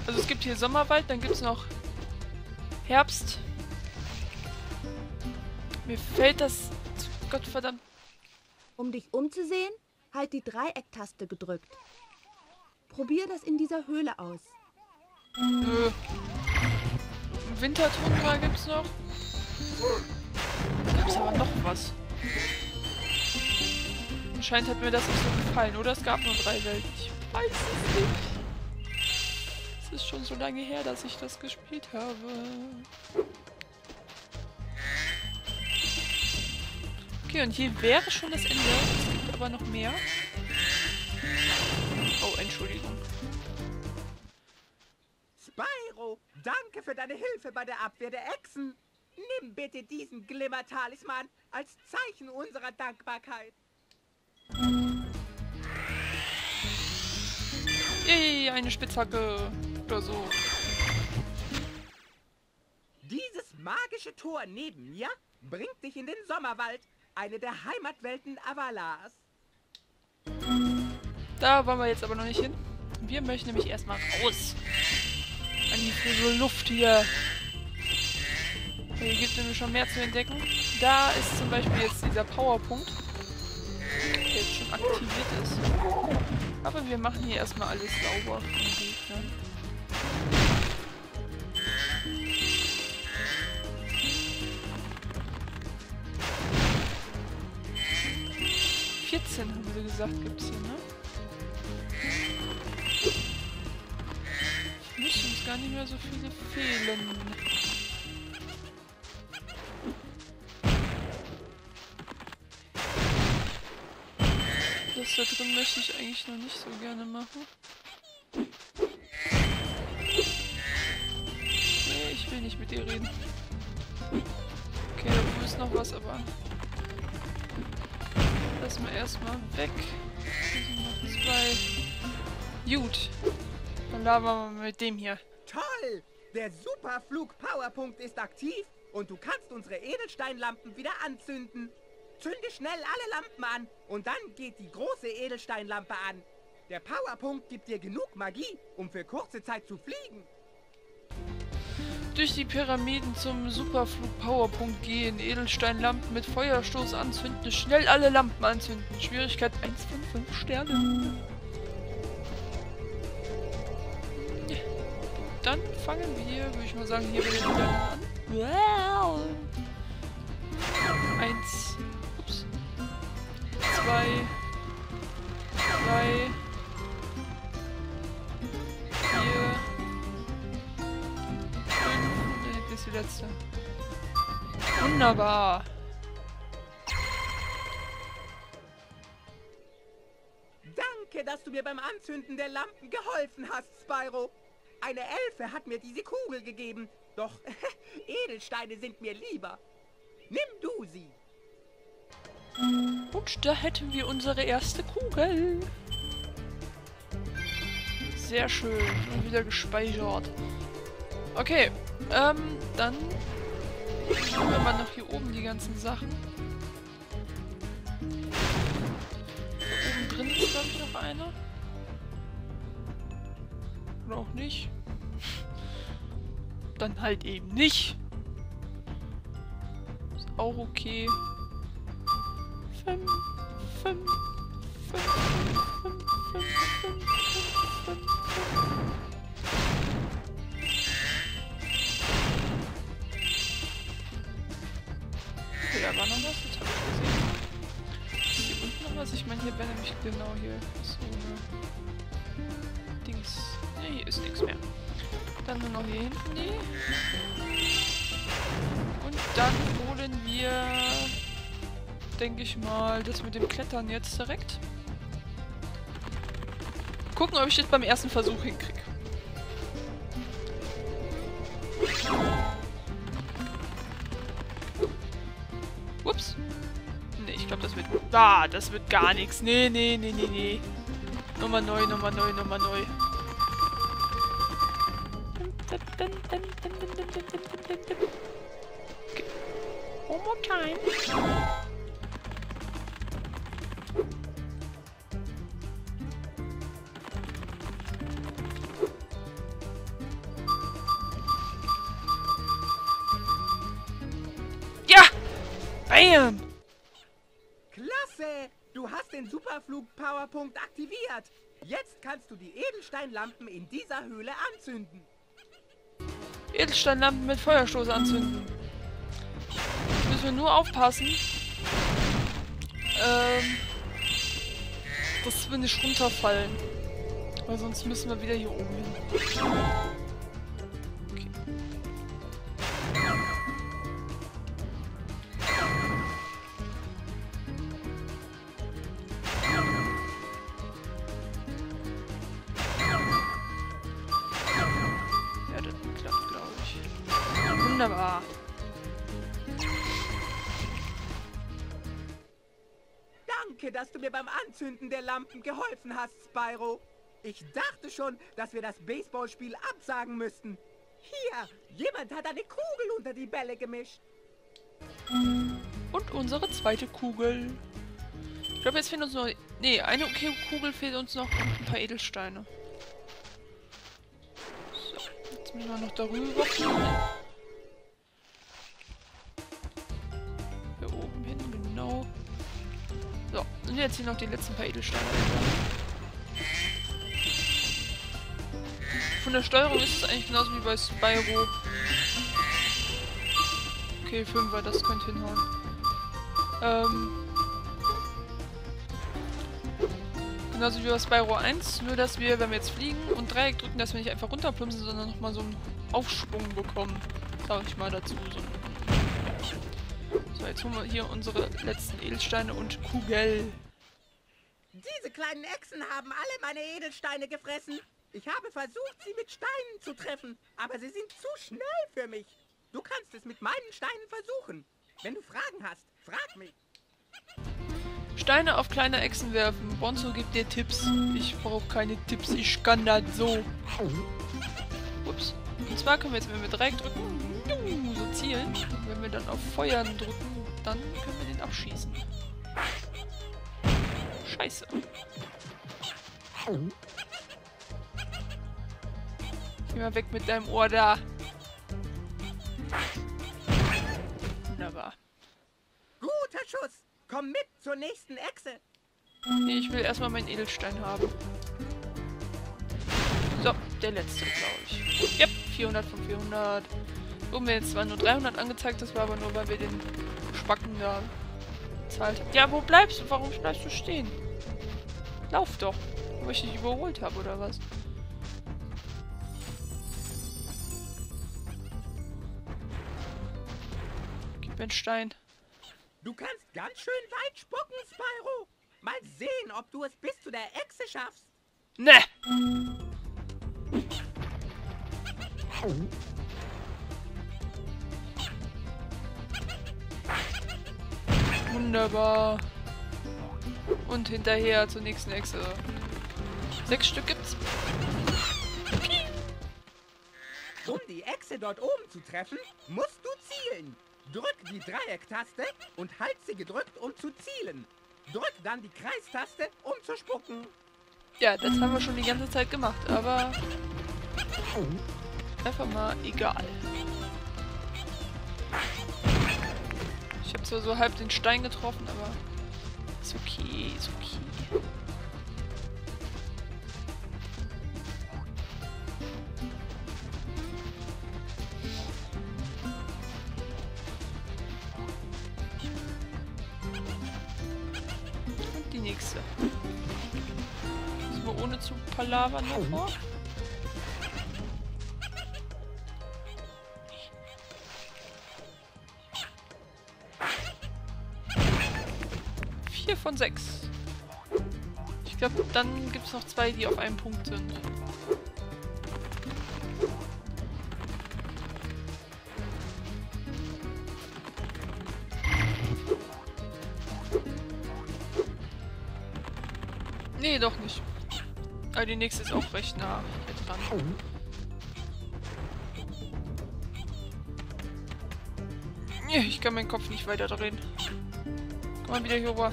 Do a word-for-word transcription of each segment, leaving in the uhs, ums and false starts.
Also es gibt hier Sommerwald, dann gibt es noch Herbst. Mir fällt das... Gottverdammt. Um dich umzusehen, halt die Dreiecktaste gedrückt. Probier das in dieser Höhle aus. Nö. Wintertundra gibt's noch. Da gibt's aber noch was. Anscheinend hat mir das nicht so gefallen, oder? Es gab nur drei Welten. Ich weiß es nicht. Es ist schon so lange her, dass ich das gespielt habe. Okay, und hier wäre schon das Ende. Es gibt aber noch mehr. Oh, Entschuldigung. Spyro, danke für deine Hilfe bei der Abwehr der Echsen. Nimm bitte diesen Glimmer-Talisman als Zeichen unserer Dankbarkeit. Yay, eine Spitzhacke. Oder so. Dieses magische Tor neben mir bringt dich in den Sommerwald, eine der Heimatwelten Avalars. Da wollen wir jetzt aber noch nicht hin. Wir möchten nämlich erstmal raus. An die frische Luft hier. Hier gibt es nämlich schon mehr zu entdecken. Da ist zum Beispiel jetzt dieser Powerpunkt, der jetzt schon aktiviert ist. Aber wir machen hier erstmal alles sauber von Gegnern. vierzehn haben sie gesagt, gibt es hier, ne? Müssen uns gar nicht mehr so viele fehlen. Das da drin möchte ich eigentlich noch nicht so gerne machen. Nee, ich will nicht mit dir reden. Okay, da ist noch was, aber... Lass mal erstmal weg. Hier sind noch zwei. Gut. Dann labern wir mit dem hier. Toll! Der Superflug-Powerpunkt ist aktiv und du kannst unsere Edelsteinlampen wieder anzünden. Zünde schnell alle Lampen an und dann geht die große Edelsteinlampe an. Der Powerpunkt gibt dir genug Magie, um für kurze Zeit zu fliegen. Durch die Pyramiden zum Superflug-Powerpunkt gehen. Edelsteinlampen mit Feuerstoß anzünden. Schnell alle Lampen anzünden. Schwierigkeit eins von fünf Sternen. Ja. Dann fangen wir, würde ich mal sagen, hier wieder an. Wow. Eins. Ups. Zwei. Drei. Vier. Die letzte. Wunderbar. Danke, dass du mir beim Anzünden der Lampen geholfen hast, Spyro. Eine Elfe hat mir diese Kugel gegeben, doch Edelsteine sind mir lieber. Nimm du sie. Und da hätten wir unsere erste Kugel. Sehr schön. Und wieder gespeichert. Okay. Ähm, dann schauen wir mal noch hier oben die ganzen Sachen. Da oben drin ist, glaube ich, noch einer. Oder auch nicht. Dann halt eben nicht. Ist auch okay. Fünf, fünf, fünf, fünf, fünf, fünf, fünf, fünf, fünf. Da war noch was, jetzt habe ich gesehen. Ist hier unten noch was? Ich meine, hier wäre nämlich genau hier so eine Dings. Ne, hier ist nichts mehr. Dann nur noch hier hinten die. Und dann holen wir, denke ich mal, das mit dem Klettern jetzt direkt. Gucken, ob ich das beim ersten Versuch hinkriege. Ups. Ne, ich glaube, das wird... Ah, das wird gar nichts. Nee, nee, nee, nee, nee. Nummer neu, Nummer neu, Nummer neu. Okay. One more time. Bam! Klasse! Du hast den Superflug-Powerpunkt aktiviert. Jetzt kannst du die Edelsteinlampen in dieser Höhle anzünden. Edelsteinlampen mit Feuerstoß anzünden. Jetzt müssen wir nur aufpassen, ähm, dass wir nicht runterfallen. Weil sonst müssen wir wieder hier oben hin. Okay. Ja, das klappt, glaube ich. Wunderbar. Danke, dass du mir beim Anzünden der Lampen geholfen hast, Spyro. Ich dachte schon, dass wir das Baseballspiel absagen müssten. Hier, jemand hat eine Kugel unter die Bälle gemischt. Und unsere zweite Kugel. Ich glaube, jetzt fehlen uns noch... Nee, eine okay Kugel fehlt uns noch und ein paar Edelsteine. So, jetzt müssen wir noch darüber kommen. Hier oben hin, genau. So, und jetzt hier noch die letzten paar Edelsteine. Von der Steuerung ist es eigentlich genauso wie bei Spyro. Okay, Fünfer, das könnte hinhauen. Ähm... Genauso wie bei Spyro eins, nur dass wir, wenn wir jetzt fliegen und Dreieck drücken, dass wir nicht einfach runterplumpsen, sondern nochmal so einen Aufschwung bekommen. Sag ich mal dazu. So, so, jetzt holen wir hier unsere letzten Edelsteine und Kugel. Diese kleinen Echsen haben alle meine Edelsteine gefressen. Ich habe versucht, sie mit Steinen zu treffen, aber sie sind zu schnell für mich. Du kannst es mit meinen Steinen versuchen. Wenn du Fragen hast, frag mich. Steine auf kleine Echsen werfen. Bonzo gibt dir Tipps. Ich brauche keine Tipps, ich kann das so. Ups. Und zwar können wir jetzt, wenn wir Dreieck drücken, so zielen. Und wenn wir dann auf Feuern drücken, dann können wir den abschießen. Scheiße. Geh mal weg mit deinem Ohr da. Wunderbar. Guter Schuss. Komm mit zur nächsten Echse. Nee, ich will erstmal meinen Edelstein haben. So, der letzte, glaube ich. Yep, vierhundert von vierhundert. Wo mir jetzt zwar nur dreihundert angezeigt, das war aber nur, weil wir den Spacken da bezahlt haben. Ja, wo bleibst du? Warum bleibst du stehen? Lauf doch. Wo ich dich überholt habe, oder was? Gib mir einen Stein. Du kannst ganz schön weit spucken, Spyro. Mal sehen, ob du es bis zu der Echse schaffst. Ne! Wunderbar. Und hinterher zur nächsten Echse. Sechs Stück gibt's. Um die Echse dort oben zu treffen, musst du zielen. Drück die Dreiecktaste und halt sie gedrückt, um zu zielen. Drück dann die Kreistaste, um zu spucken. Ja, das haben wir schon die ganze Zeit gemacht, aber einfach mal egal. Ich habe zwar so halb den Stein getroffen, aber ist okay, ist okay. Nächste. Müssen wir ohne zu palavern davor? Vier von sechs. Ich glaube, dann gibt es noch zwei, die auf einem Punkt sind. Nee, doch nicht. Aber die nächste ist auch recht nah hier dran. Ich kann meinen Kopf nicht weiter drehen. Komm mal wieder hier rüber.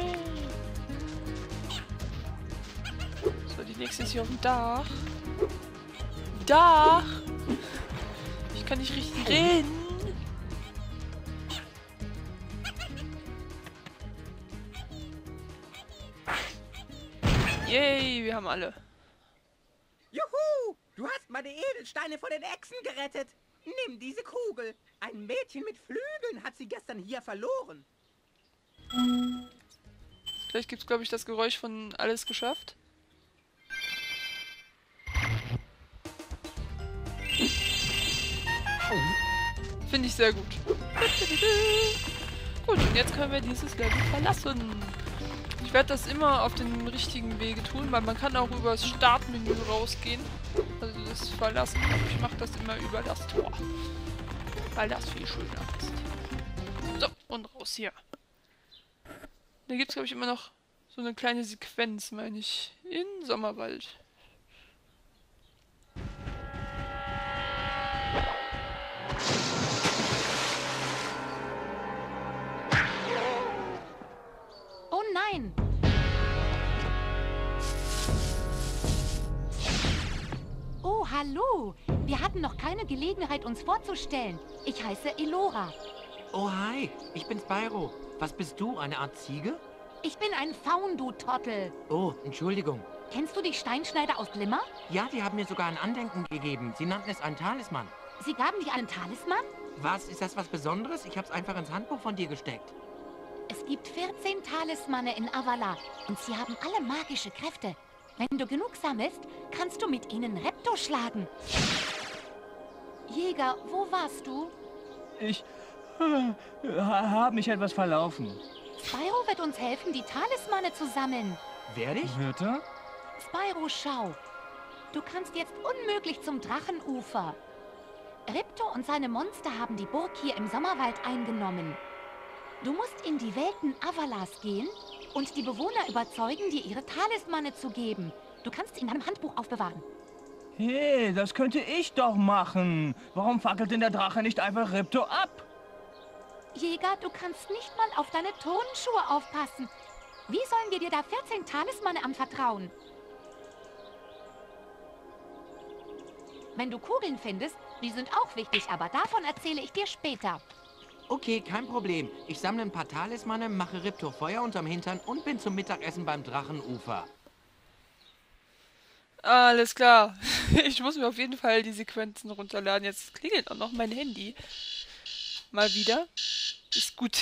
So, die nächste ist hier auf dem Dach. da. Ich kann nicht richtig reden. Yay, wir haben alle. Juhu! Du hast meine Edelsteine vor den Echsen gerettet. Nimm diese Kugel. Ein Mädchen mit Flügeln hat sie gestern hier verloren. Gleich gibt's, glaube ich, das Geräusch von alles geschafft. Finde ich sehr gut. Gut, und jetzt können wir dieses Level verlassen. Ich werde das immer auf den richtigen Wege tun, weil man kann auch über das Startmenü rausgehen. Also das Verlassen. Ich mache das immer über das Tor. Weil das viel schöner ist. So, und raus hier. Da gibt es, glaube ich, immer noch so eine kleine Sequenz, meine ich, in Sommerwald. Oh nein! Oh, hallo! Wir hatten noch keine Gelegenheit, uns vorzustellen. Ich heiße Elora. Oh, hi. Ich bin Spyro. Was bist du, eine Art Ziege? Ich bin ein Faun, du Trottel. Oh, Entschuldigung. Kennst du die Steinschneider aus Glimmer? Ja, die haben mir sogar ein Andenken gegeben. Sie nannten es einen Talisman. Sie gaben dir einen Talisman? Was? Ist das was Besonderes? Ich hab's einfach ins Handbuch von dir gesteckt. Es gibt vierzehn Talismane in Avala und sie haben alle magische Kräfte. Wenn du genug sammelst, kannst du mit ihnen Repto schlagen. Jäger, wo warst du? Ich äh, habe mich etwas verlaufen. Spyro wird uns helfen, die Talismane zu sammeln. Werde ich? Wird er? Spyro, schau. Du kannst jetzt unmöglich zum Drachenufer. Ripto und seine Monster haben die Burg hier im Sommerwald eingenommen. Du musst in die Welten Avalas gehen und die Bewohner überzeugen, dir ihre Talismane zu geben. Du kannst sie in deinem Handbuch aufbewahren. Hey, das könnte ich doch machen. Warum fackelt denn der Drache nicht einfach Ripto ab? Jäger, du kannst nicht mal auf deine Tonschuhe aufpassen. Wie sollen wir dir da vierzehn Talismane anvertrauen? Wenn du Kugeln findest, die sind auch wichtig, aber davon erzähle ich dir später. Okay, kein Problem. Ich sammle ein paar Talismane, mache Ripto Feuer unterm Hintern und bin zum Mittagessen beim Drachenufer. Alles klar. Ich muss mir auf jeden Fall die Sequenzen runterladen. Jetzt klingelt auch noch mein Handy. Mal wieder. Ist gut.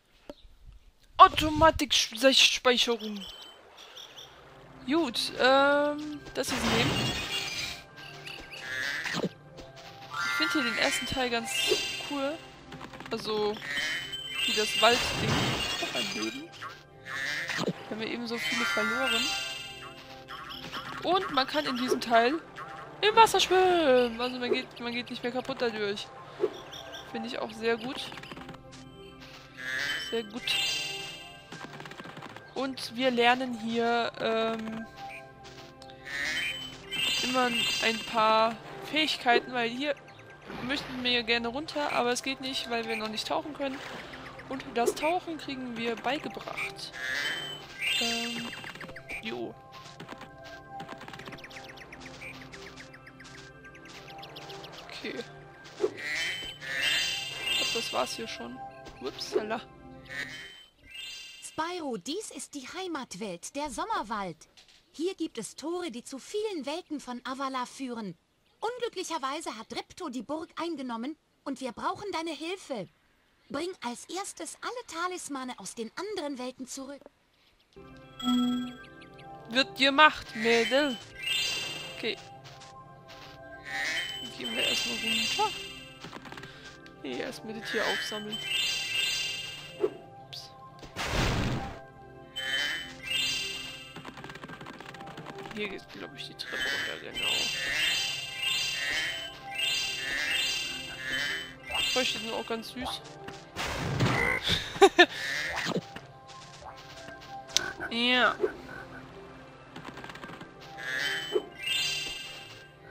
Automatik-Speicherung. Gut, ähm, das ist nehmen. Ich finde hier den ersten Teil ganz cool. Also, wie das Waldding. Auch ein Leben. Da haben wir eben so viele verloren. Und man kann in diesem Teil im Wasser schwimmen. Also man geht, man geht nicht mehr kaputt dadurch. Finde ich auch sehr gut. Sehr gut. Und wir lernen hier ähm, immer ein paar Fähigkeiten, weil hier möchten wir gerne runter, aber es geht nicht, weil wir noch nicht tauchen können. Und das Tauchen kriegen wir beigebracht. Ähm, jo. Okay. Ich glaube, das war's hier schon. Upsala. Spyro, dies ist die Heimatwelt, der Sommerwald. Hier gibt es Tore, die zu vielen Welten von Avala führen. Unglücklicherweise hat Ripto die Burg eingenommen und wir brauchen deine Hilfe. Bring als erstes alle Talismane aus den anderen Welten zurück. Wird gemacht, Mädel. Okay. Dann gehen wir erstmal runter. Nee, erstmal das hier aufsammeln. Ups. Hier geht, glaube ich, die Treppe runter, genau. Frösche sind auch ganz süß. Ja.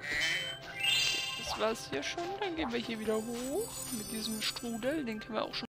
Das war's hier schon. Dann gehen wir hier wieder hoch mit diesem Strudel. Den können wir auch schon